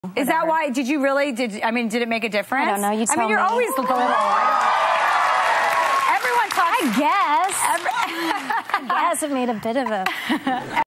Is that why? Did you really? Did it make a difference? I don't know. You tell me. You're always little. Everyone talks. I guess it made a bit of a...